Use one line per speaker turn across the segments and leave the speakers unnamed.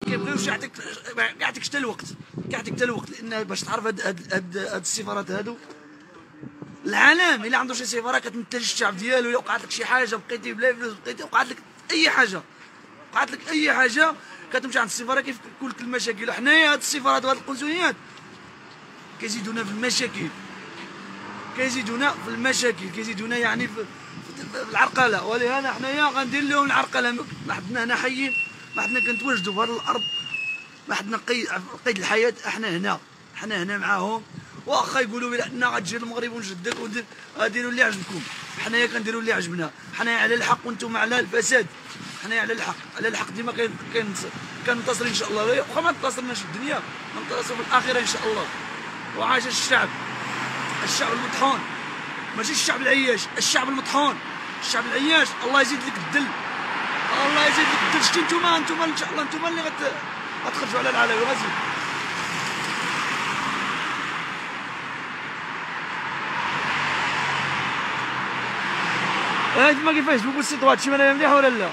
كيبغيوش يعطيك حتى الوقت لان باش تعرف هاد السفارات هادو العالم الا عنده شي سفاره كتمثل الشعب ديالو. الا وقعت لك شي حاجه بقيتي بلا فلوس بقيتي وقعت لك اي حاجه كتمشي عند السفاره كيفكوا لك المشاكل. حنايا هاد السفارات وهاد القنصليات كيزيدونا في المشاكل كيزيدونا يعني في العرقله. ولهذا حنايا غندير لهم العرقله. ما حدنا هنا حيين، ما حدنا كنتواجدوا في هذه الارض، ما حدنا قيد الحياه. حنا هنا معاهم. واخا يقولوا بأننا غتجي للمغرب ونجدك وديروا اللي عجبكم، حنايا كنديروا اللي عجبنا. حنايا على الحق وانتم على الفساد. حنايا على الحق ديما كننتصر ان شاء الله. واخا ما انتصرناش في الدنيا ننتصروا في الاخره ان شاء الله. وعاش الشعب المطحون، ماشي الشعب العياش، الشعب المطحون. الشعب العياش الله يزيد لك الدل، شتي نتوما ان شاء الله نتوما اللي غتخرجوا على العالم غازي. ما كيفاش تقول السيطو هادشي مالها مليح ولا لا؟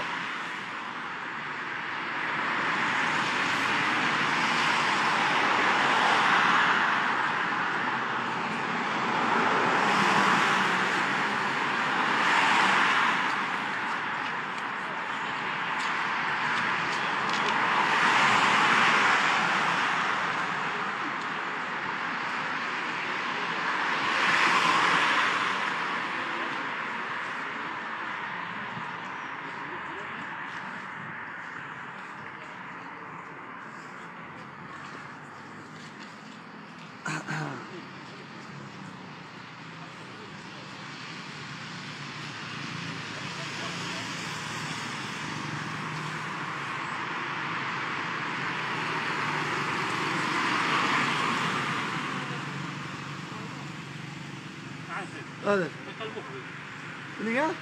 هذا اللي قال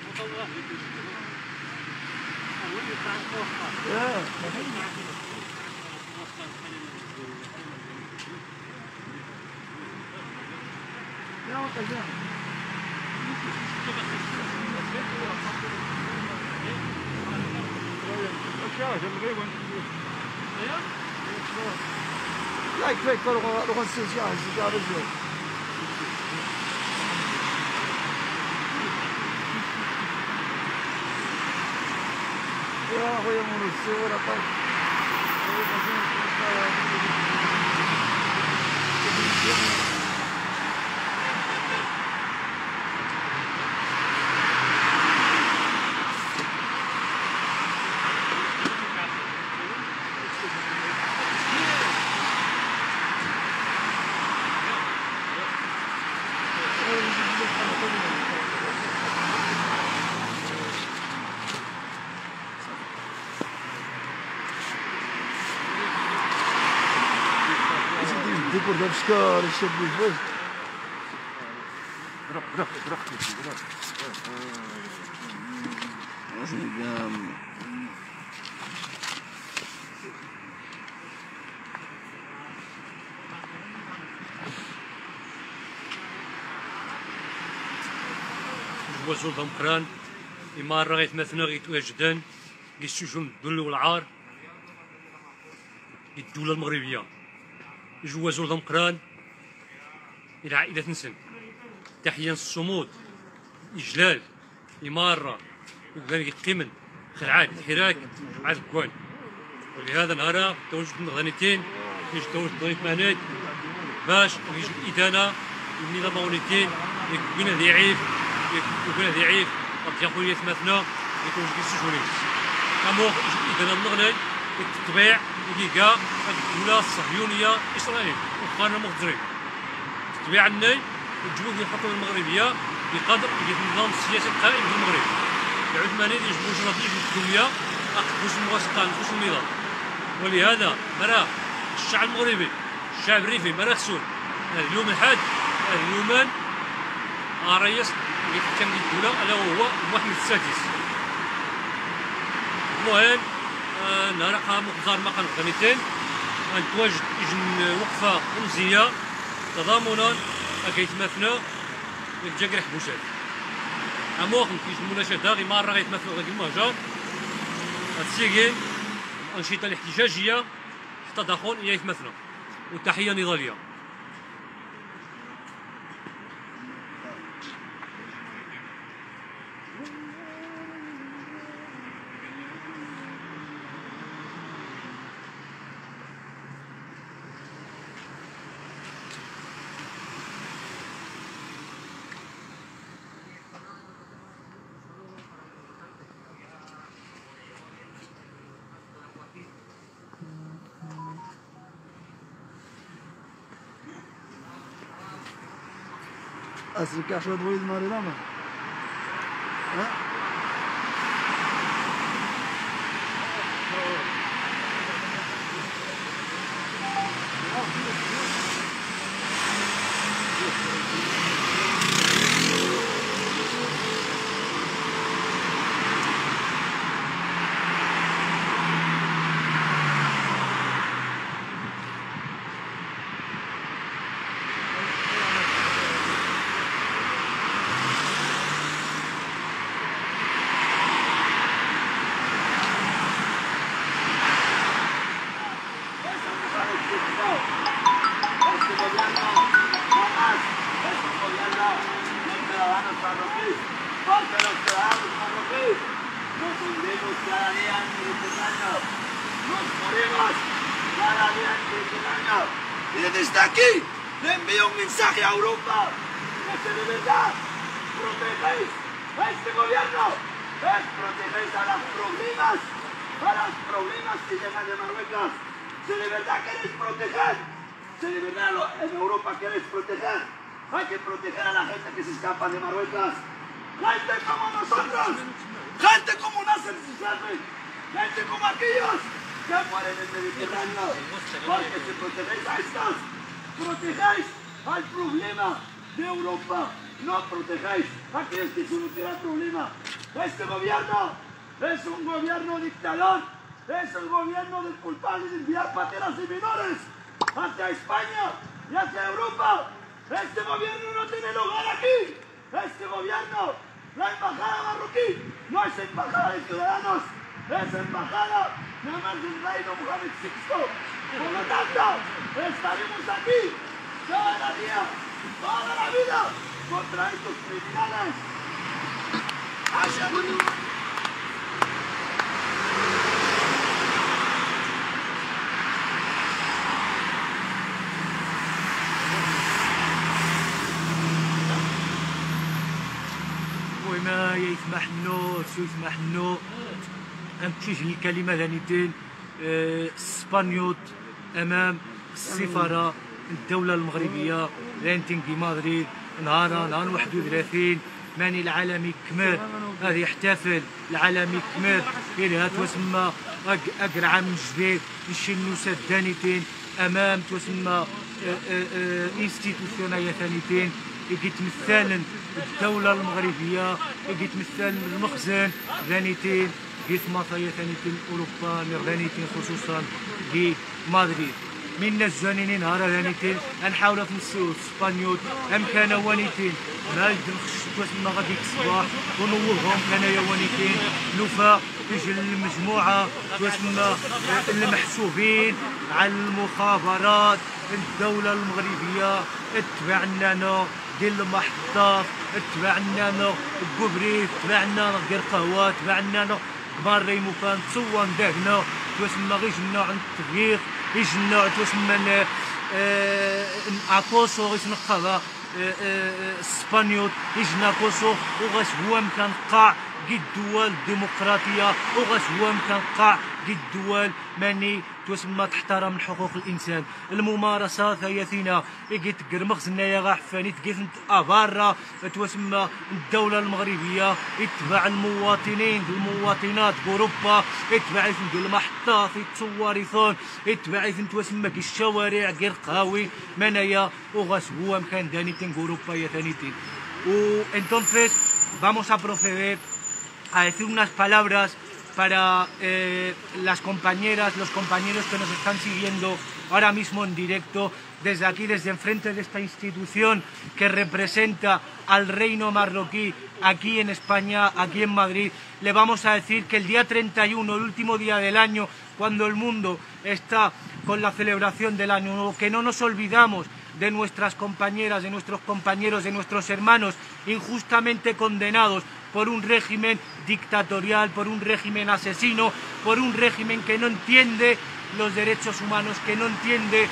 لا يكفيك روح السجارة رجل. يا أخويا منو ولا طيب. ديكور ديال الشكار الشاب الفوز روح
جوازو ضمقران إمارة غيتمثلنا غيتواجدان كيستوجدوا الذل والعار للدولة المغربية. جوازو ضمقران إلى عائلة نسن تحية الصمود إجلال إمارة وكذلك قمن خلعات الحراك عاد الكوان. ولهذا نهارا توجد غنيتين كيش توجد غنيت معنات باش يجب الإدانة النظام مونيتين يكون ضعيف قد يقول يتمثلنا يكون كيستشوري أمور الإدانة النغني التطبيع لقى الدولة الصهيونية إسرائيل وقارنا مغزرين التطبيع الناي الجهود الحكومة المغربية بقدر النظام السياسي القائم في المغرب. العثمانيين يجبوا جرافية الدنيا أقدس المواسطة نفوس النظام. ولهذا مراه الشعب المغربي الشعب الريفي مراه خسول اليوم الحاد اليومان رئيس كان الدولة ألا وهو محمد السادس. المهم نهار مقدار مقام غنيتين غنتواجد إجن وقفة رمزية تضامنا كيتمثلنا الجاكرح بوشات. أموخ كيجمو مناشدة غير مرة غيتمثلوا غير المهجر السيكين الأنشطة الاحتجاجية التضخم يتمثلوا وتحيه نضاليه.
أسرك شوية بغيت ماري لاما y desde aquí le envío un mensaje a Europa que si de verdad protegéis a este gobierno, es protegéis a los problemas que llegan de Marruecos. Si de verdad queréis proteger, si de verdad en Europa queréis proteger, hay que proteger a la gente que se escapa de Marruecos. Gente como nosotros, gente como Nasser Sisrafi, gente como aquellos que mueren en el Mediterráneo. Porque si protegéis a estos, protegéis al problema de Europa, no protegéis a aquellos que solucionan el problema. Este gobierno es un gobierno dictador, es el gobierno del culpable de enviar pateras y menores hacia España y hacia Europa. Este gobierno no tiene lugar aquí. Este gobierno, la embajada marroquí, no es embajada de ciudadanos, es embajada nada más del reino Mohamed VI. Por lo tanto, estaremos aquí cada día, toda la vida, contra estos criminales.
وما يسمح لنا نتجه الكلمة ثانيتين اسبانيوت امام السفارة الدولة المغربية لانتينغي مدريد نهار 31 ماني العالمي كمل هذا يحتفل العالمي كمل إلى تسمى أقرع من جديد نشنو سدانيتين أمام تسمى انستيتوسيونية ثانيتين يتمثل الدولة المغربية يتمثل المخزن ثانيتين في مطايا ثانيتين أوروبا ثانيتين خصوصا في مدريد من الزانين نهار ثانيتين نحاول في نسيو اسبانيول ام كان وانيتين ما يدخلش تسمى غادي الصباح ونوضهم كان يوانيتين لوفا تجي المجموعة تسمى المحسوبين على المخابرات الدولة المغربية اتبعنا ديال المحطات اتبعنا الكوبري اتبعنا غير قهوة اتبعنا كبار ريمو كان تصون دهنا تسمى غير جنا عند التغيير يجنا تسمى عطوسو غير نقضى اسبانيول يجنا كوسو وغاش هو مكان قاع كي الدول الديمقراطية وغاش هو مكان قاع كي الدول ماني تسمى تحترم حقوق الانسان الممارسات هي فينا كي تقرمخ زنايا غا حفاني تقيت افارا تسمى الدوله المغربيه اتباع المواطنين المواطنات اوروبا اتباع ديال المحطات يتصوريثون اتباع تسمى كي الشوارع كي القهاوي منايا وغاس هو مكان دانيتين اوروبا يا ثانيتين و entonces vamos a proceder a decir unas palabras para las compañeras, los compañeros que nos están siguiendo ahora mismo en directo, desde aquí, desde enfrente de esta institución que representa al reino marroquí aquí en España, aquí en Madrid. Le vamos a decir que el día 31, el último día del año, cuando el mundo está con la celebración del Año Nuevo, que no nos olvidamos de nuestras compañeras, de nuestros compañeros, de nuestros hermanos injustamente condenados por un régimen dictatorial, por un régimen asesino, por un régimen que no entiende los derechos humanos, que no entiende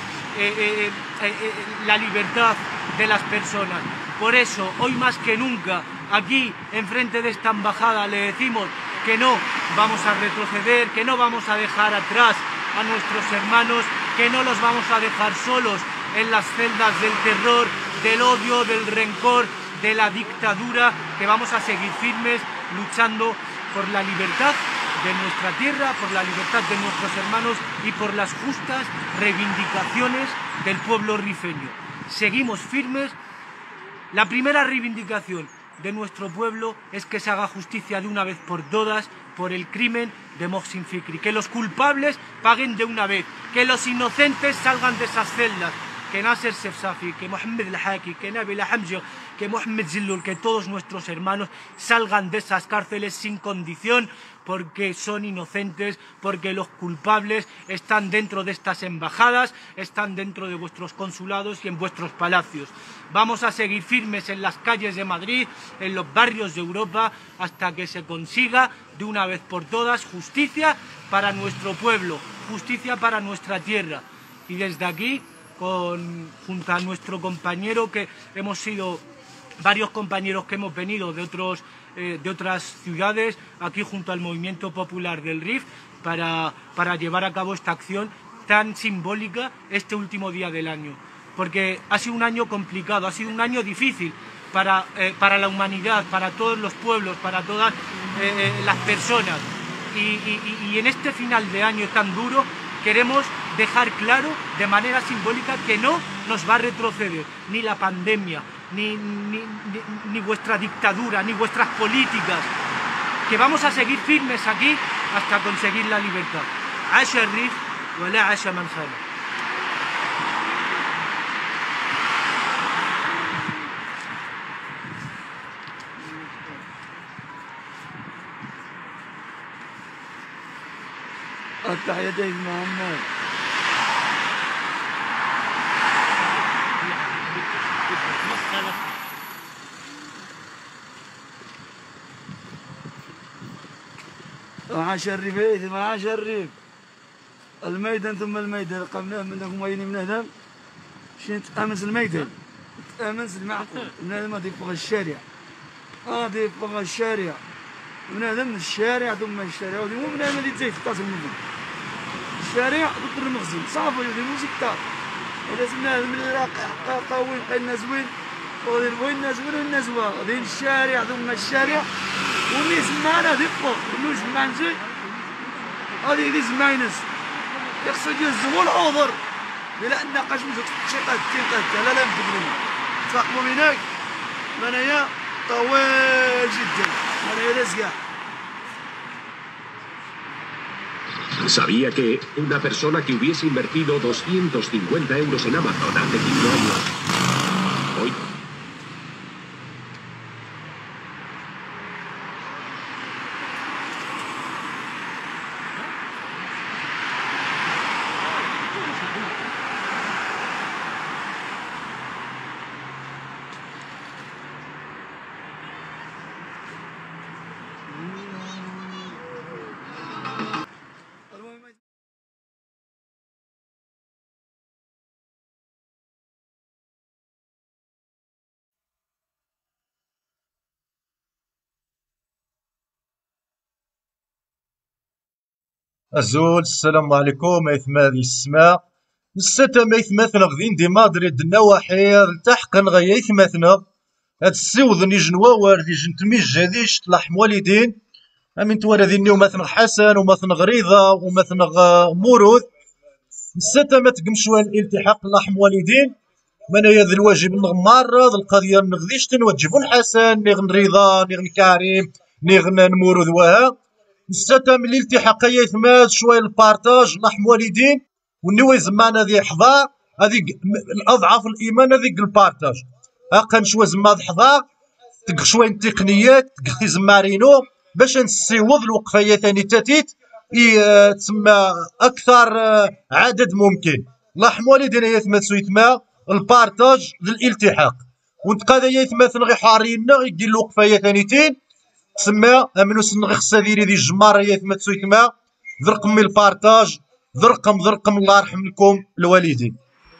la libertad de las personas. Por eso, hoy más que nunca, aquí, enfrente de esta embajada, le decimos que no vamos a retroceder, que no vamos a dejar atrás a nuestros hermanos, que no los vamos a dejar solos en las celdas del terror, del odio, del rencor, de la dictadura, que vamos a seguir firmes luchando por la libertad de nuestra tierra, por la libertad de nuestros hermanos y por las justas reivindicaciones del pueblo rifeño. Seguimos firmes. La primera reivindicación de nuestro pueblo es que se haga justicia de una vez por todas por el crimen de Mohsin Fikri, que los culpables paguen de una vez, que los inocentes salgan de esas celdas, que Nasser Sefsafi, que Mohamed El-Haki, que Nabil Hamja, que Mohamed Zillul, que todos nuestros hermanos salgan de esas cárceles sin condición, porque son inocentes, porque los culpables están dentro de estas embajadas, están dentro de vuestros consulados y en vuestros palacios. Vamos a seguir firmes en las calles de Madrid, en los barrios de Europa, hasta que se consiga de una vez por todas justicia para nuestro pueblo, justicia para nuestra tierra. Y desde aquí, junto a nuestro compañero, que hemos sido varios compañeros que hemos venido de otras ciudades, aquí junto al Movimiento Popular del Rif, para llevar a cabo esta acción tan simbólica este último día del año. Porque ha sido un año complicado, ha sido un año difícil para la humanidad, para todos los pueblos, para todas las personas. Y en este final de año tan duro queremos dejar claro de manera simbólica que no nos va a retroceder ni la pandemia, ni vuestra dictadura, ni vuestras políticas, que vamos a seguir firmes aquí hasta conseguir la libertad. Asha Rif wa la asha man khana.
التحياتين محمد. عاش الريف ثم عاش الريف. الميدان ثم الميدان قمناه منكم وين من هنا شنو تأمس الميدان تأمس المعقول من هذا ما يبغى الشارع هذا يبغى الشارع من هذا من الشارع ثم الشارع وهذه مو من هذا اللي تزيد تتصل منهم الشارع ضد المخزن صافي هذه مو سكتار ولازم من قاوين قلنا زوين وين زوين والناس هذه الشارع ثم الشارع ومن معنا دقة ونوش المعنزي هذه اللي زماينس يقصد يهزموا العذر لأن قاش مزوج شقات تنقات لا متقبلين تفاقموا هناك منايا طوال جدا منايا لازقع.
¿Sabía que una persona que hubiese invertido 250 euros en Amazon hace 5 años, hoy
أزول السلام عليكم أيثما ذي السماء نستم أيثماثنا غدين دي مدريد النواحي التحقن غي أيثماثنا هاد السيوض يجن واوار دي جن تميجا ديش تلاحم والدين أمين توالى ذي النيو مثلا حسن ومثلا غريضة ومثلا مورود نستم تقمشوان الالتحاق لاحم والدين من هذا الواجب نغمار القضية نغديش تنوجبون حسن نغن رضا نغن كريم نغن مورود وها نستتم الالتحاق يثمات شويه البارتاج لحم والدين ونوي زمان هذه حضار هذيك الاضعف الايمان هذيك البارتاج اقل شويه زمان حضار تلقى شويه التقنيات تلقى زمارينو باش نسيوض الوقفيه ثاني تاتيت تسمى اكثر عدد ممكن لحم والدين يثمات سويتما البارتاج للالتحاق ونتقاذا يثمات غي حارينا يدير الوقفيه ثانيتين تسمى امنو سنغي خصها ديري دي الجمار يثمات سويتما ذرقم البارتاج ذرقم الله يرحم لكم الوالدين.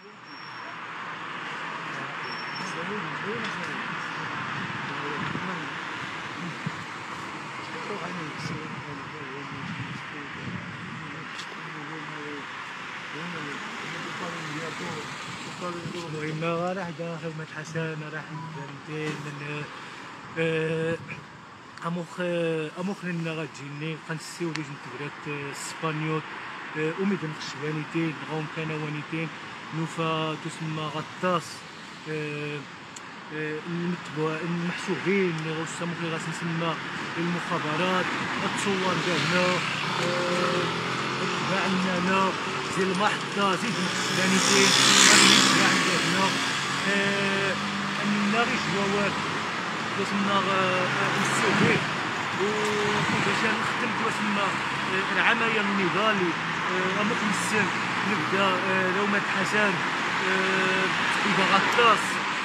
المهم راح خدمة حسن راح نتين من اموخ لنا غتجيني قنسيو ليش نتبرات اسبانيول ومدن خشبانيتين غوم كنوانيتين نوفا تسمى غطاس المحسوبين غوسا مخلي غاس نسمى المخابرات التصور كاعنا تبعنا زي المحطة زيد الخشبانيتين عندنا الناغي جوار تسمى السوفي وكيفاش نخدم تسمى العمل النضالي اموخ السن نبدا لو ما حسن إذا غطاس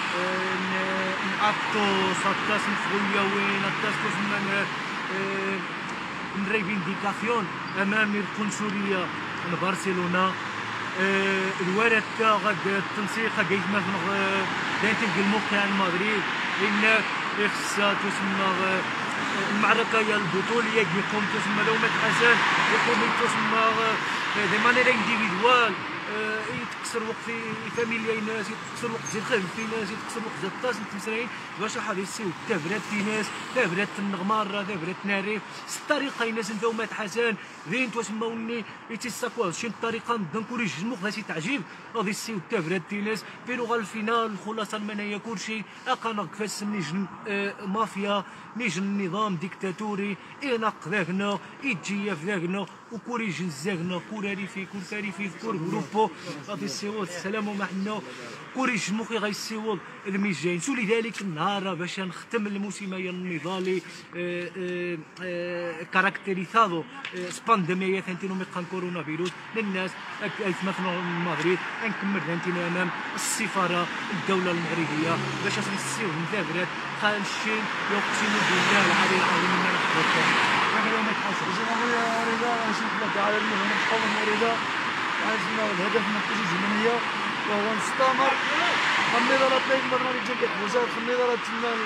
نعطوس غطاس نفغويا وين غطاس تسمى ريفينديكاسيون امام القنصلية برشلونة الورد غاد التنسيق غادي مثلا دايتين الموقع المغرب إن خصها تسمى المعركة البطولية يقوم تسمى لو ما تحسن يقوم تسمى دي مانيير انديفيدوال يتكسر وقت فاميليا ناس يتكسر وقت زي الخدم في ناس يتكسر وقت زي الطاس نتمسرين باش حد يسيو تابرات في ناس تابرات النغمارة تابرات ناريف الطريقة ناس انت وما تحسن ذين تسموني يتساكوا شي الطريقة نكوريج المخ هاسي تعجيب غادي يسيو تابرات في ناس في لغة الفينال الخلاصة المنايا كلشي اقا كفاش نيجن مافيا نيجن نظام ديكتاتوري اناق ذاكنا يتجيا في ذاكنا وكوريج نزاكنا كوراري في كل ثاني في كل جروبو غادي يسيوض السلام ومحنا كوريج مخي غيسيوض الميجين ولذلك النهار باش نختم الموسم النضالي كاركتيريزادو سبانديميا ثانتينو ميقان كورونا فيروس للناس مثلا المغرب نكمل ثانتينا امام السفاره الدوله المغربيه باش نسيو مثابرات خالشين يقسم بالله العلي العظيم ما نحبطهم هذا ما يتحسن جمهوريه رضا نشوف لك على المهم نقوم رضا عندنا الهدف من التجهيز الزمنيه وهو نستمر النظارات لا يمكن ان يتجدد وزاره النظارات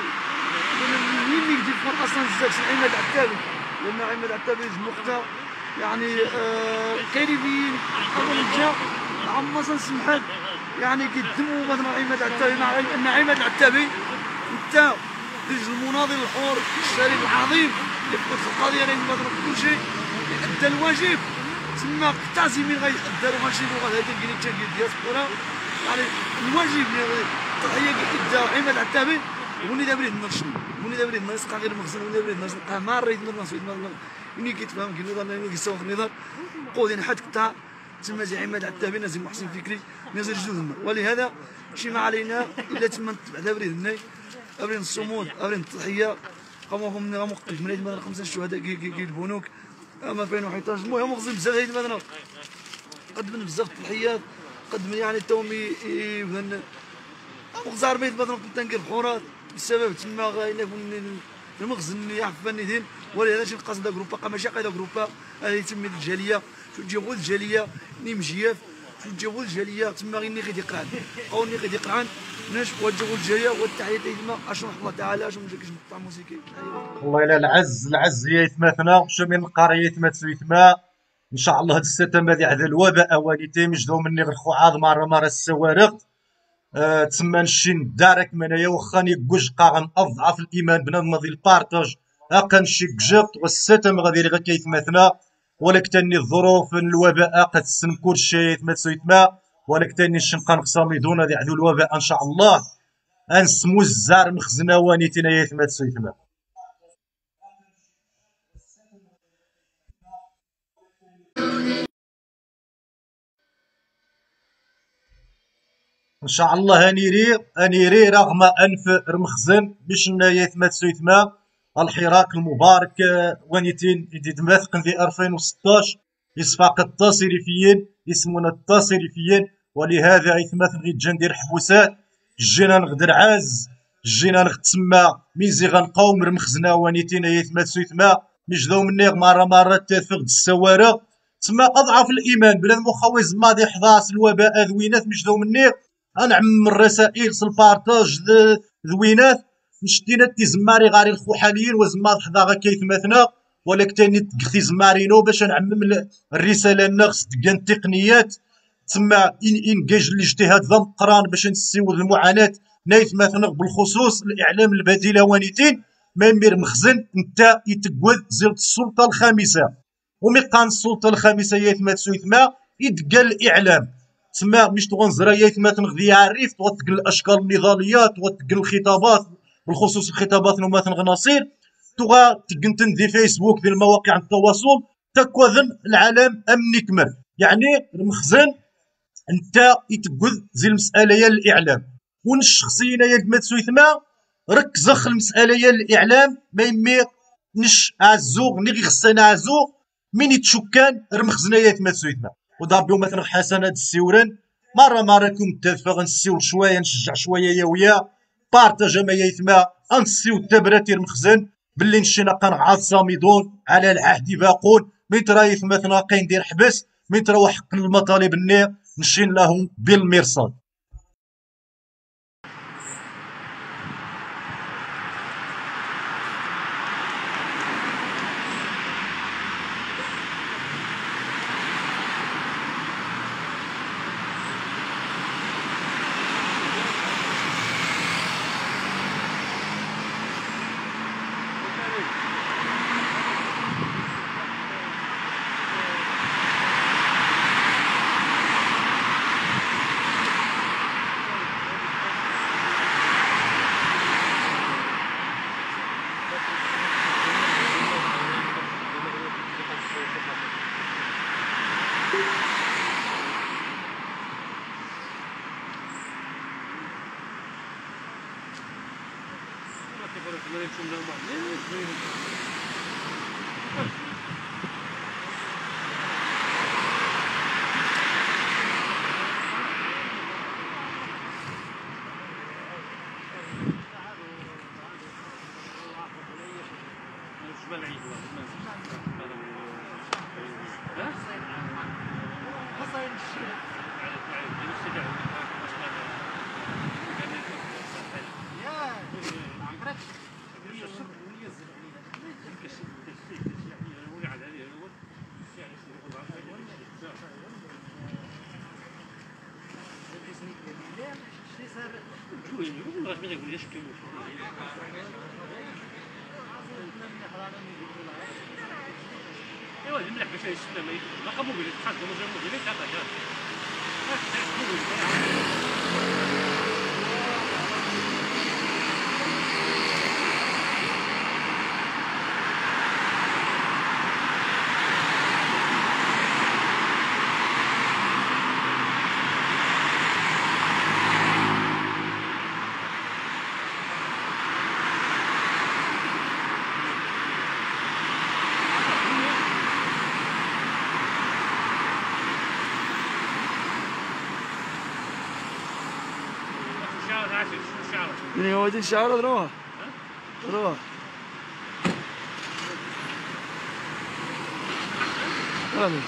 وين يجي في اصلا الزاكس عماد عتابي لان عماد عتابي مقطع يعني كارثيين اول جا عم سمحت يعني كيدموا مثلا عماد عتابي مع ان عماد العتابي انت المناضل الحر الشريف العظيم اللي في القضيه اللي مثلا كل شيء ادى الواجب تما تعزيمين غيأدى ماشي لغه هذيك اللي تجي الدياسبورا يعني الواجب اللي التضحيه كيدى عماد العتابي وني دابا ليه النار شنو وني دابا ليه النار يسقى غير المخزن وني دابا ليه النار يسقى مار ريت النار سويت مني كيتفهم كي النظام كيسوق النظام قودين حد قطاع تما زي عماد العتابي نازل محسن فكري نازل جدودنا ولهذا شي ما علينا الا تما نتبع دابا ليه الناي أبرين الصمود أبرين التضحية قاموا قدم لي مثلا 5 شهداء كي البنوك أما 2011 المهم مغزين بزاف هاي مثلا قدم بزاف التضحيات قدم يعني تومي مثلا مغزار بيت مثلا كنت ندير بحورات بسبب تما غاينا المخزن يعفني دين ولهذا شي القصد دا جروبا قام ماشي قايده جروبا هذه تسمي الجاليه شو تجي غول الجاليه ني مجياف شو تجي غول الجاليه تما غير ني غادي يقرعن قاوني غادي يقرعن ناش وجه غول الجاليه والتحيه تما اشرح الله تعالى اش مديك مقطع موسيقي
والله الا العز هي يتماثنا شو من القريه يتما ان شاء الله هاد السنه هذه هذا الوباء اوانيتي مجدو مني غير خوعاض مره السوارق تسمى نشين دارك منايا واخا نيكوج قاغن اضعف الايمان بنادم ذي البارطاج اقا نشي كجبت والستم غادي غير كيتماثنا ولكن تاني الظروف الوباء قد تسن كلشي يتما ولكن تاني شنقا نقصامي دون هذه عدو الوباء ان شاء الله انسمو الزار مخزنا وانيتنا يتما ان شاء الله انيري رغم انف رمخزن باش يثمت سويثما الحراك المبارك ونيتين يتماثقن في 2016 يصفاق التصريفيين يسمونا التصريفيين، ولهذا يثمث غي ندير حبوسات جينا نغدر عاز جينا نغتسمى ميزي غنقاوم رمخزنا ونيتين يثمت سويثما مجدو مني مرة تفقد السوارة تما اضعف الايمان بلا مخاوي زمادي حضاس الوباء ذوينات مجدو مني انعم الرسائل البارطاج ذوينات نشتينا تيزماري غاري الخوحاليين وزماد حدا غا كيثمثنا ولكن تاني تكثي زمارينو باش نعمم الرساله الناقص ديال التقنيات تما انجاج الاجتهاد ذا مقران باش نسيو المعاناه نايت مثلا بالخصوص الاعلام البديله وانيتين ما مير مخزن انت يتقود زيرت السلطه الخامسه ومقان السلطه الخامسه يتما تسويتما يدقى الاعلام تما مش تغنزرا يتما تنغذي عريف توثق الاشكال النضاليه توثق الخطابات بالخصوص الخطابات نو مثلا غناصير تغا تقنتن ذي فيسبوك ذي المواقع التواصل تكوذن العالم امني كمل يعني المخزن انت يتقود زي المساله يا الاعلام ون الشخصيين يا ما تسويتما ركز اخ المساله يا الاعلام ما يمي نش عزوغ ني غسانا عزوغ من يتشكان رمخزنايات ما تسويتما ودابيو مثلا حسنات السيوران مره كنت تدفع نسيو شويه نشجع شويه يا ويا بارطاج ما يثما انسيو التبراتي المخزن باللي نشينا قنعات صامدون على العهد باقون من ترى مثلا قاين دير حبس من ترى وحق المطالب النير نشين لهم بالمرصاد.
هو دي الشعر روح رامي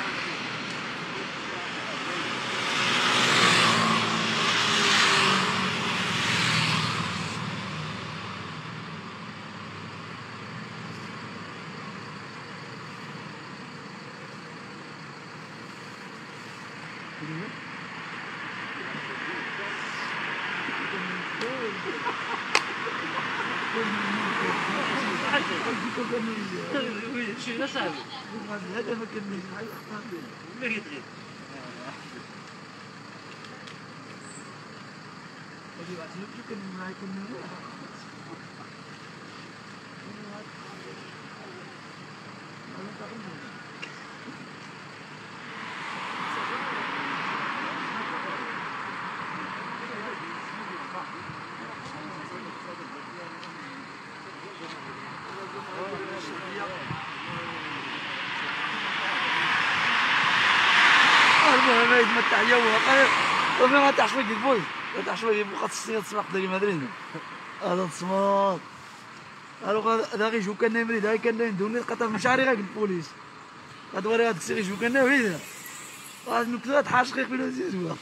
المهم هاي تمتع يوها قال ما تاع شويه البوليس ما تاع شويه بقات السنين تسمع قدري مدريد هذا تصمات هذا غير جو كان مريض هاي كان ندوني قطع مشاري غير البوليس هذا ورا هذاك السيري جو كان مريض هذا نكتات حاش غير في زيزوها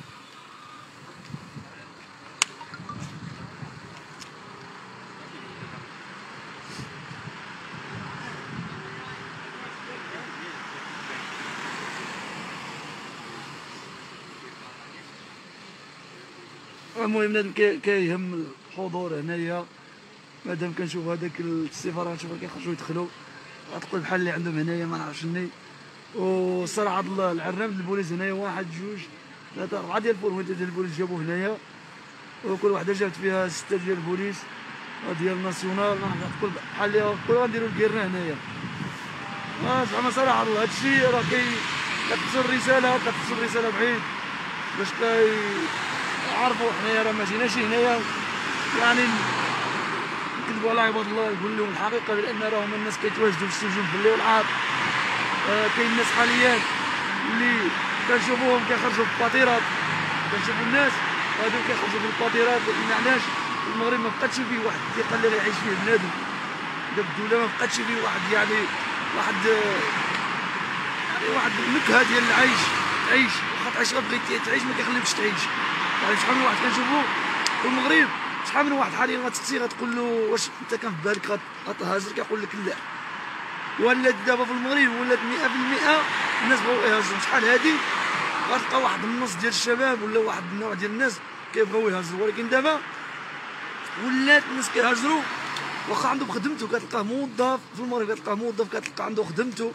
المهم بنادم كيهم الحضور هنايا مادام كنشوف هذاك السفاره نشوف كيخرجوا يدخلوا غتقول بحال اللي عندهم هنايا ما نعرفش شني وصراحه العرام ديال البوليس هنايا واحد جوج ثلاثه اربعه ديال البوليس ديال البوليس جابوا هنايا وكل وحده جابت فيها سته ديال البوليس ديال الناسيونال ما نعرف تقول بحال اللي كل غنديروا الكيرنا هنايا زعما صراحه الله هادشي راه كتوصل رساله بعيد باش عرفوا حنايا راه ما جيناش هنايا يعني نكذبوا على عباد الله نقول لهم الحقيقه لان راهم الناس كيتواجدوا في السجون في الليل والعار كاين الناس حاليا اللي كنشوفوهم كيخرجوا في الباطيرات كنشوفوا الناس هادو كيخرجوا في الباطيرات لان علاش المغرب ما بقاتش فيه واحد الثقه اللي غيعيش فيه بنادم دابا الدوله ما بقاتش فيه واحد يعني واحد النكهه ديال العيش تعيش واخا تعيش بغيتي تعيش ما كيخليوكش تعيش يعني شحال من واحد كنشوفو في المغرب شحال من واحد حاليا غتسقسيه غتقول له واش انت كان في بالك غتهاجر كيقول لك لا ولات دابا في المغرب ولات 100% الناس بغاو يهاجروا شحال هادي غتلقى واحد النص ديال الشباب ولا واحد النوع ديال الناس كيبغيو يهاجروا ولكن دابا ولات الناس كيهاجروا واخا عنده خدمته كتلقاه موظف في المغرب كتلقاه موظف كتلقى عنده خدمته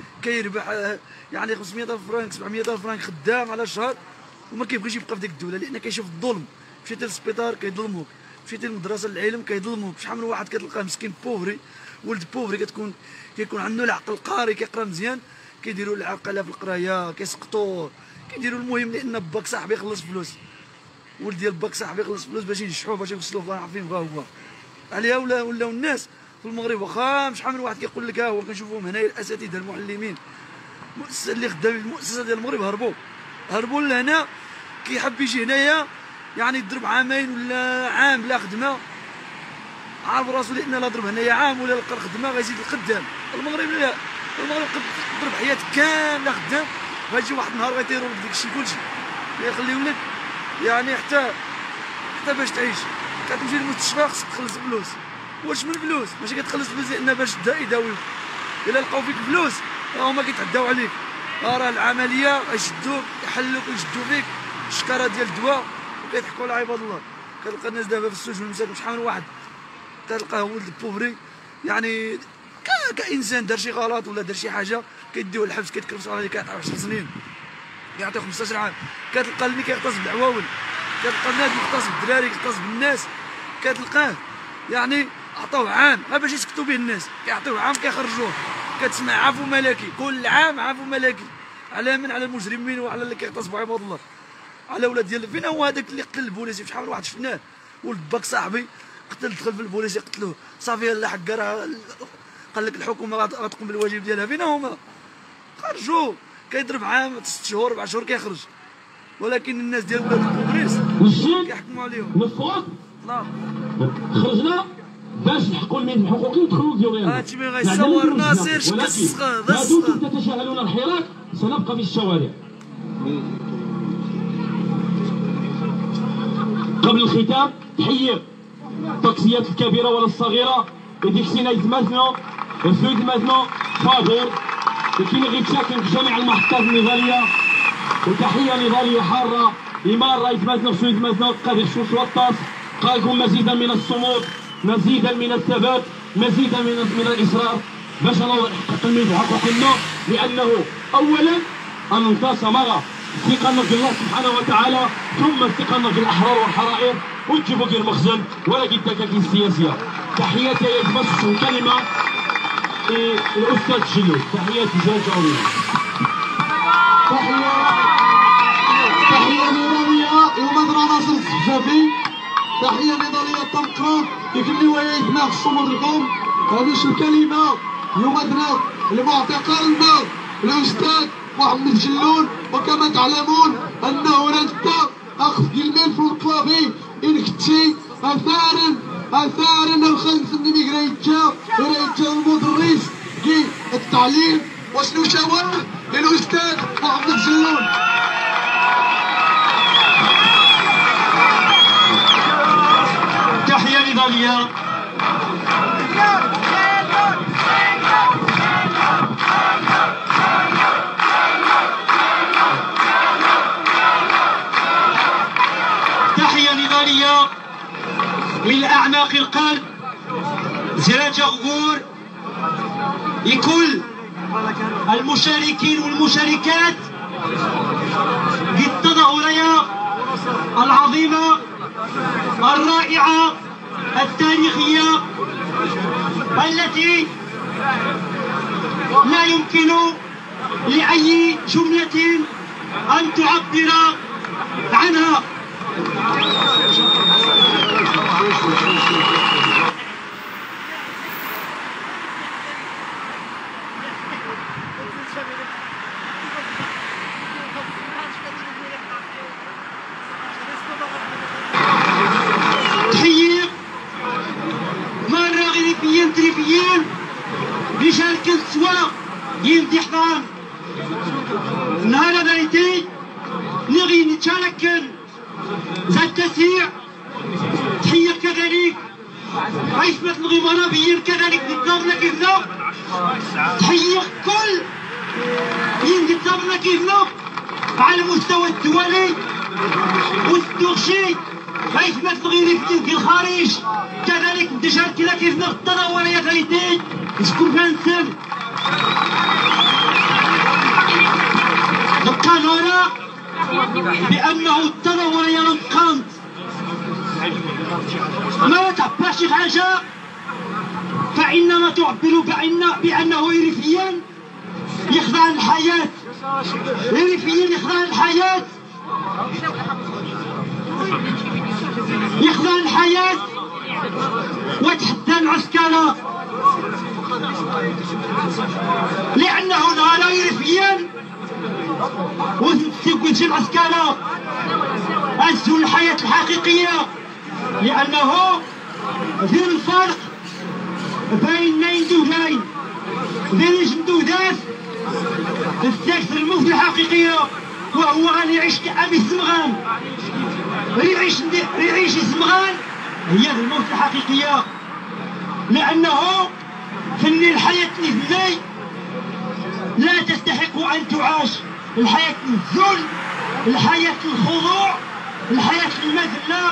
كيربح يعني 500,000 فرانك 700,000 فرانك خدام على شهر وما كيبغيش يبقى في ديك الدوله لان كيشوف الظلم مشيتي للسبيطار كيظلموك مشيتي للمدرسه للعلم كيظلموك شحال من واحد كتلقاه مسكين بوفري ولد بوفري كيكون عنده العقل قاري كيقرا مزيان كيديروا العقله في القرايه كيسقطوه كيديروا المهم لان باك صاحبي يخلص فلوس ولد ديال باك صاحبي يخلص فلوس باش ينجحوه باش يوصلوا فين بغا هو عليها ولاو الناس في المغرب واخا شحال من واحد كيقول لك ها هو كنشوفوهم هنايا الاساتذه المعلمين المؤسسه اللي خدامين في المؤسسه ديال المغرب هربوا لهنا كيحب يجي هنايا يعني يضرب عامين ولا عام بلا خدمه عارف راسو لان لا ضرب هنايا عام ولا لقى الخدمه غيزيد القدام المغرب لا المغرب ضرب حياتك كامله خدام غيجي واحد النهار غيطيروا لك داكشي كلشي ما يخليو لك يعني حتى باش تعيش كتمشي للمستشفى خصك تخلص فلوس واش من فلوس ماشي كتخلص فلوس لان باش يداويوك الا لقاو فيك فلوس هما كيتعداو عليك راه العمليه يشدوك يحلوك ويشدوا فيك الشكاره ديال الدواء وكيضحكوا على عباد الله كتلقى الناس دابا في السجون المساكن شحال من واحد كتلقاه ولد بوفري يعني كانسان دار شي غلط ولا دار شي حاجه كيديوه الحبس كيتكرفسوا عليه كيعطيوه 10 سنين كيعطيوه 15 عام كتلقى اللي كيغتصب بالعواول كتلقى الناس يغتصب بالدراري يغتصب بالناس كتلقاه يعني عطاوه عام غير باش يسكتوا به الناس كيعطيوه عام كيخرجوه كتسمع عفو ملكي كل عام عفو ملكي على من على المجرمين وعلى اللي كيغتصبوا عباد الله على ولاد ديال فين هو هذاك اللي قتل البوليسي شحال من واحد شفناه ولد باك صاحبي دخل في البوليس يقتلوه صافي لا حق راه قال لك الحكومه غتقوم بالواجب ديالها فين هما خرجوا كيضرب عام 6 شهور 4 شهور كيخرج ولكن الناس ديال ولاد البوليس كيحكموا عليهم
مفروض
لا
خرجنا باش نحقوا من حقوقي ودخلوا ديالنا
هادشي ملي غيصور ناصر شكس
ما دمتم تتجاهلون الحراك سنبقى في الشوارع. قبل الختام تحيه الطاكسيات الكبيره ولا الصغيره ديك سينايت مازنو الفيد مازنو فاضل كاين غير ساكن في جميع المحطات النضاليه وتحيه نضاليه حاره اماره يتمازنو في سويد مازنو قادر شوش وطاس قالكم مزيدا من الصمود مزيدا من الثبات مزيدا من الاصرار باش نحقق الميت حقوقنا لانه اولا ان انتصم استقامة في الله سبحانه وتعالى ثم استقامة في الاحرار والحرائر وتجيبوا كي المخزن ولكن الدكاكين السياسيه. تحياتي يتمسك كلمه الاستاذ جلو تحياتي جاوبي
تحيه نضاليه ومدرة ناصر السحزافي تحيه نضاليه طنقرة يكمل ويا يدماغ الصمود لكم هذه الكلمه يمدنا المعتقل الاستاذ محمد جلون. وكما تعلمون انه رد اخذ المال في الكلابي ان كنتي اثارا الخمس ميغريتشا المدرس كي التعليم وشنو شاور للاستاذ محمد جلون.
تحية نضالية. تحية نضالية من أعماق القلب. زراجة غور لكل المشاركين والمشاركات في التظاهرية العظيمة الرائعة التاريخية التي لا يمكن لأي جملة أن تعبر عنها. تحية مرة غريبيين تريفيين رجال كنسوة يمدي حضان نهار بيتي نغي نتشارك ذات تسيع. تحية كذلك عيشمة الغربيين كذلك نتضامن كيفنا. تحية كل نتضامن كيفنا على المستوى الدولي والدوخشي. عيشمة الغربيين في الخارج كذلك نتشارك كيفنا التظاهرية غايتي شكون فانسن نبقى نرى بأنه التظاهرية نقامت ما تعبرش شي حاجة فإنما تعبر بأنه إريفيا يخضع الحياة. إريفيا يخضع الحياة، يخضع الحياة وتحدى العسكرة لأنه نهار إريفيا وتجي العسكرة أزوا الحياة الحقيقية. لأنه في الفرق بين ندوذين ذي جندوذات تستكثر الموت الحقيقية وهو غادي يعيش كأبي الزمغان. يعيش الزمغان هي الموت الحقيقية. لأنه فني الحياة النزلي لا تستحق أن تعاش. الحياة الذل، الحياة الخضوع، الحياة المذلة،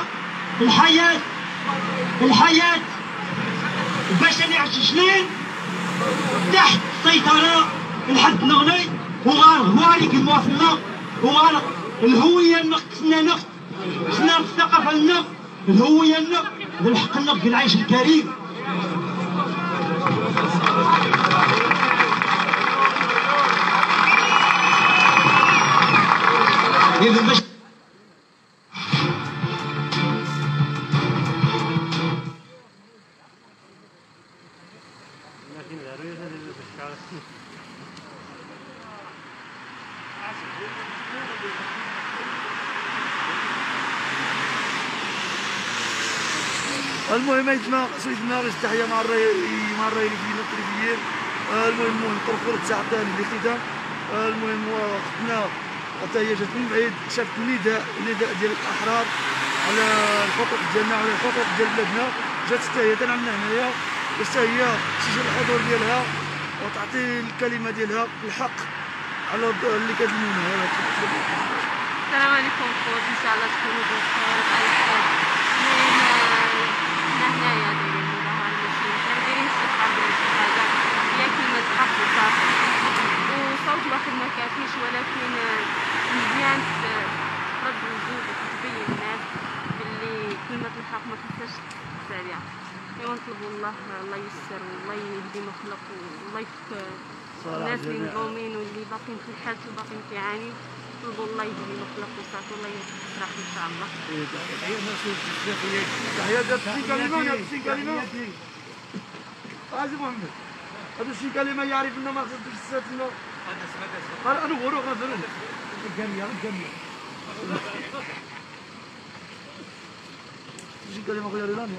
الحياة باش نعيش سنين تحت السيطرة لحد نغني وغنغوالي كما وصلنا وغن الهوية خصنا الثقافة لنا الهوية لنا بالحق لنا في العيش الكريم. إذا باش
المهم يتما سيدنا تحية مع الريفيين الطريفيين. المهم نطرقوا التعطان بالختام. المهم وقتنا حتى هي جات من بعيد شافت النداء ديال الأحرار على الحقوق ديالنا وعلى الحقوق ديال بلادنا. جات حتى هي تنعملنا هنايا باش حتى هي تسجل الحضور ديالها وتعطي الكلمة ديالها الحق على اللي كيظلمونا.
السلام عليكم خوتي، ان شاء الله تكونوا بخير وعلى خير. حنا هنايا دايرين مظاهرة ماشي دايرين شي حاجة هي كلمة حق وصافي، وصوت واخد ما كافيش، ولكن مزيان ترد الوجود وتبين الناس باللي كلمة الحق ما خصهاش تتسالي. ايوا نطلبوا الله ييسر والله يهدي مخلق والله يفك الناس اللي مظلومين واللي باقيين في الحال وباقيين كيعانيو. نطلبوا الله يهدي مخلق وصافي والله يفرح ان شاء الله.
تحية شي كلمة شي كلمة عزيز محمد هذا شي كلمة يعرف انه ما خصهاش تسالي قال انا ورو غادر
جميع
شي كلمه غير راني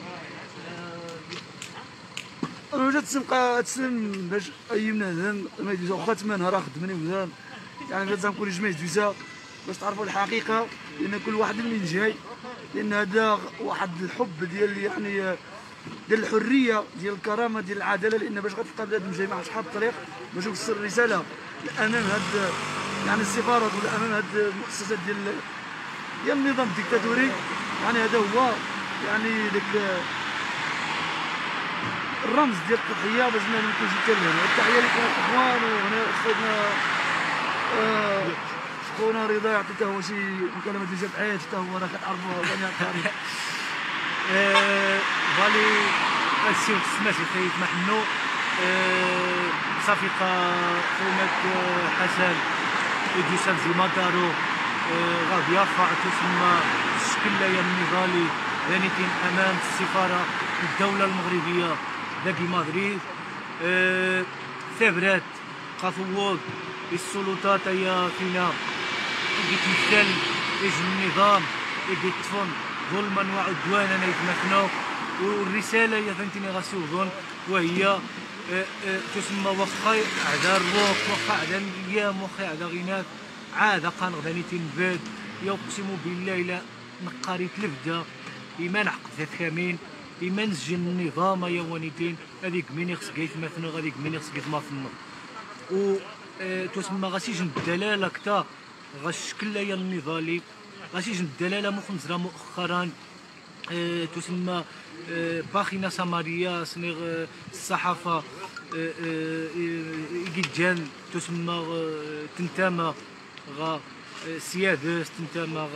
انا جات تسمقى تسلم باش اي بنادم ما يدوز واخا 8 نهار خدمني وزان يعني لازم كل جميع دوزا باش تعرفوا الحقيقه لان كل واحد منين جاي لان هذا واحد الحب ديال يعني ديال الحريه ديال الكرامه ديال العداله لان باش غتلقى بنادم جاي مع شحال الطريق باش يوصل الرساله امام هاد يعني السفارات ولا امام هاد المؤسسات ديال النظام الديكتاتوري يعني هذا هو يعني ديك الرمز ديال التضحيه باش ما نكونش كاملين. التحيه لكم الاخوان وهنا خونا رضا يعطي حتى هو شي مكالمه ديال جمعيات حتى هو راه كتعرفوا جميع التاريخ.
فالي السي السماسي خيط محنو صفقه خومات حسن اديسان زيماتارو غادي يرفع تسمى الشكل النضالي ثانيتين امام السفاره الدوله المغربيه داكي مدريد ثبرات قاثوود السلطات هي فينا يتمثل النظام يتفن ظلما وعدوانا يتمثلوا والرساله هي فهمتيني غاسيوظن وهي تسمى واخا عدا الروح واخا عدا الايام واخا عدا غينات عاد غادي تنباد يقسم بالله الا نقاريت لبدا إما نحقق ذات كامين إما نسجن النظام يا ونيتين هذيك مني خصك يتمثلوا هذيك مني خصك يتمثلوا و تسمى غاسيجن الدلاله كتا غالشكل هي النضالي غاسيجن الدلاله مخنزره مؤخرا تسمى باخينا ساماريا سنيغ الصحافه جان تسمى تنتمى غا سيادس تنتمى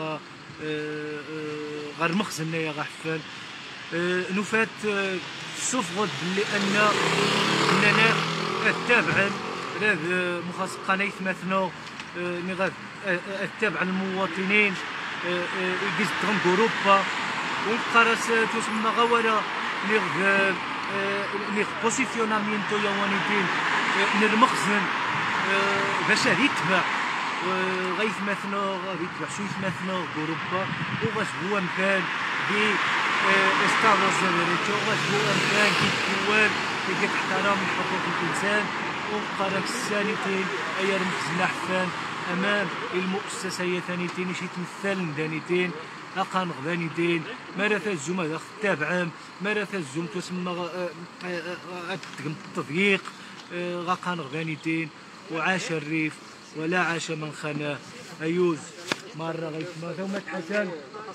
غير مخزن يا غحفان نفات الصفغد بلي اننا التابعا هذا مخصص قناه مثنو نغاد التابع المواطنين يجيز تغن اوروبا والقرص تسمى غوارا نغ بوزيسيونامينتو يا وانيتين المخزن باش هذا يتبع غيتمثلوا غادي يتبع شو يتمثلوا اوروبا وغاش هو مكان بي استاذ زمريتو غاش هو مكان كيتكون كيحترم حقوق الانسان وقراك الثانيتين اي المخزن حفان امام المؤسسه هي ثانيتين شي تمثال دانيتين اقان غدانيتين مرات الزوم هذا تابعهم مرات الزوم تسمى التضييق غاقان غدانيتين وعاش الريف ولا عاش من خناه ايوز مره غيتما ثم حسن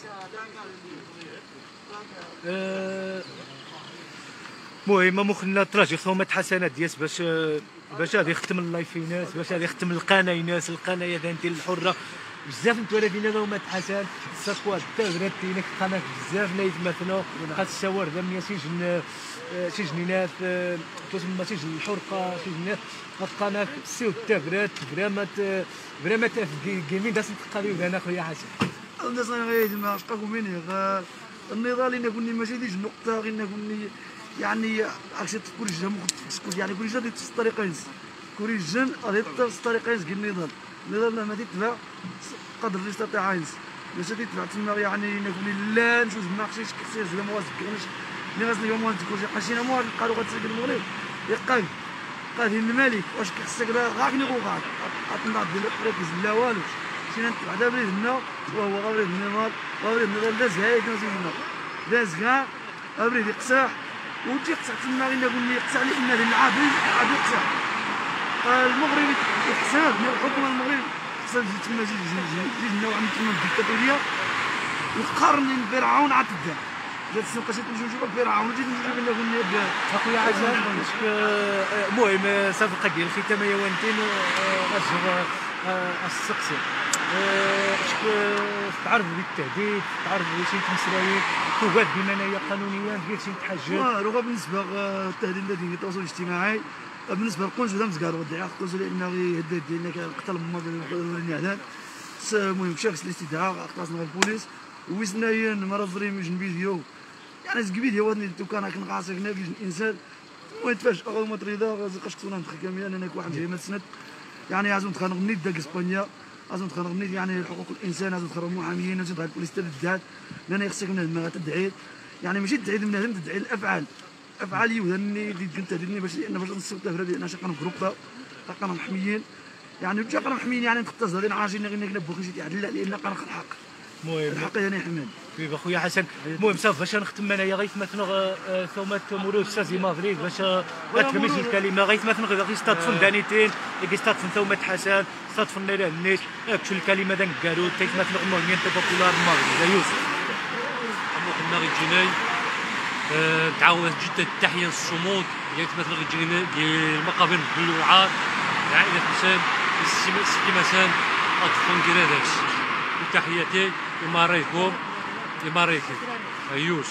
المهم مخنا تراجي ثم حسنات دياس باش غادي يختم اللايف في ناس باش غادي يختم القناه ناس القناه ذاتي الحره بزاف نتولدينا ثم حسن السكوات تاغرتينا القناه بزاف لا يتمثلوا خاص الشوار ذم سجن سجنينات تسمى سجن الحرقه سجنات القناه سيو التابرات برامات جيمين داس التقاليد انا خويا حسن
الناس غير ما شقاكم مني النضال اللي كوني ماشي ديج نقطه غير كوني يعني عكس كل جهه يعني كل جهه الطريقين كل جهه غادي الطريقين ديال النضال النضال لما تتبع قدر اللي يستطيع عايز باش تتبع تما يعني كوني لا نشوف ما خصنيش كثير زعما موازك اللي غازني يوم تكون شي قاشينا موال قالوا غتسجل المغرب يقال قال الملك واش كيحسك غاكني غوغاك غتناض ركز لا والو مشينا نتبع دابا بريدنا وهو غابريد النضال غابريد النضال داز هايد نزيدنا داز كاع غابريد يقصح وتجي يقصح تما غير نقول لي يقصح لان العابد يقصح المغرب يقصح من الحكومه المغرب خصها تجي تما جيج نوع من تما الديكتاتوريه القرن فرعون عاد تبدا جات السوق شي نشوفوا فرعون جيت نجيب لنا قلنا
اخويا عزام المهم صفقه ديال الختاميه وانتين غاشغ السقسي تعرف بالتهديد تعرف شي تمسرايين توجد بمنايا قانونيا كيف شي تحجر
رغم بالنسبه للتهديد الذي التواصل الاجتماعي بالنسبه للقنصل مزكار ودعي القنصل لانه يهدد ديالنا قتل الاعلان المهم شخص الاستدعاء اختصاصنا البوليس ويسناين مرض ظريم جن فيديو يعني زك فيديو هذا اللي كان كنقاصك نبي الانسان المهم تفاجئ اول ما تريدا قشطونا نتخ كامل انا واحد جاي ما تسند يعني لازم تخرجني داك اسبانيا، لازم تخرجني يعني حقوق الانسان، لازم تخرج المحاميين، لازم تخرج البوليس الذات، لان خصك من ما تدعي يعني ماشي تدعي بنادم، تدعي الافعال، افعال يوهني اللي كنت تهدني باش نسوق التهرب ديالنا شي قانون جروب قانون محميين يعني جا قانون محميين يعني نختار لنا عاجين غير نبغي شي يعدل لان قانون الحق.
المهم
الحق يعني حماد
كيف اخويا حسن. المهم صافي باش نختم انايا غيتمثلوا ثومات مولو استاذ مدريد باش تلمس الكلمه غيتمثلوا غير يستضفن دانيتين يستضفن ثومات حسن يستضفن لنا الناس اكشو الكلمه داك قالوا تيتمثلوا الموفمنت بوبولار المغرب يوسف
المغرب الجناي تعاونت جدا التحيه للصمود يتمثل ديال المقابر بالوعار لعائله حسان السي مسان اطفال كراداس وتحياتي إماريكم أيوس.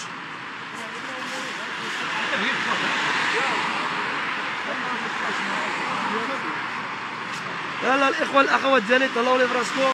لا الاخوه الاخوات ديالي طلعوا لي براسكم.